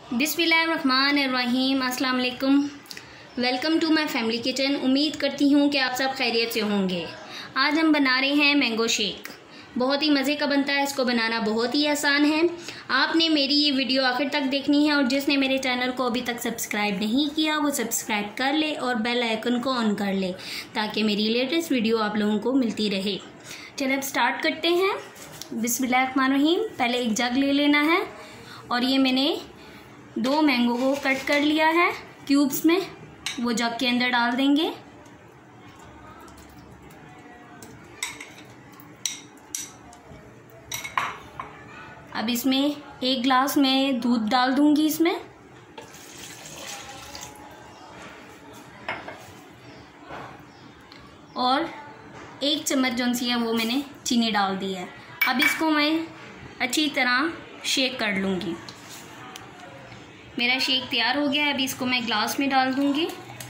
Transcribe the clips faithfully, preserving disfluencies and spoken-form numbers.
बिस्मिल्लाहिर्रहमानिर्रहीम, अस्सलाम वालेकुम। Welcome to my family kitchen. उम्मीद करती हूँ कि आप सब खैरियत से होंगे। आज हम बना रहे हैं मैंगो शेक। बहुत ही मज़े का बनता है, इसको बनाना बहुत ही आसान है। आपने मेरी ये वीडियो आखिर तक देखनी है और जिसने मेरे चैनल को अभी तक सब्सक्राइब नहीं किया वो सब्सक्राइब कर ले और बेल आइकन को ऑन कर ले ताकि मेरी लेटेस्ट वीडियो आप लोगों को मिलती रहे। चलिए अब स्टार्ट करते हैं। बिस्मिल्लाहिर्रहमानिर्रहीम। पहले एक जग ले लेना है और ये मैंने दो मैंगो को कट कर लिया है क्यूब्स में, वो जग के अंदर डाल देंगे। अब इसमें एक ग्लास में दूध डाल दूंगी इसमें, और एक चम्मच जो सी है वो मैंने चीनी डाल दी है। अब इसको मैं अच्छी तरह शेक कर लूँगी। मेरा शेक तैयार हो गया है। अभी इसको मैं ग्लास में डाल दूँगी।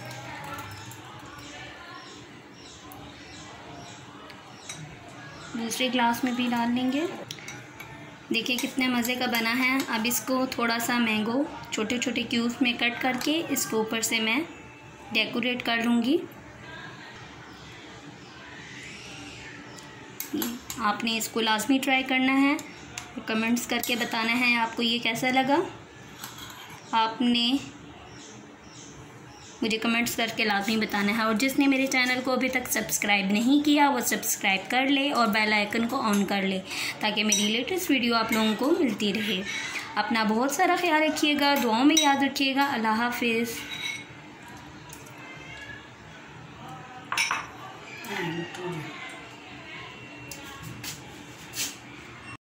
दूसरे ग्लास में भी डाल लेंगे। देखिए कितने मज़े का बना है। अब इसको थोड़ा सा मैंगो छोटे छोटे क्यूब्स में कट करके इसको ऊपर से मैं डेकोरेट कर लूँगी। आपने इसको लाजमी ट्राई करना है और कमेंट्स करके बताना है आपको ये कैसा लगा। आपने मुझे कमेंट्स करके लाजमी बताना है और जिसने मेरे चैनल को अभी तक सब्सक्राइब नहीं किया वो सब्सक्राइब कर ले और बेल आइकन को ऑन कर ले ताकि मेरी लेटेस्ट वीडियो आप लोगों को मिलती रहे। अपना बहुत सारा ख्याल रखिएगा, दुआओं में याद रखिएगा। अल्लाह हाफिज़।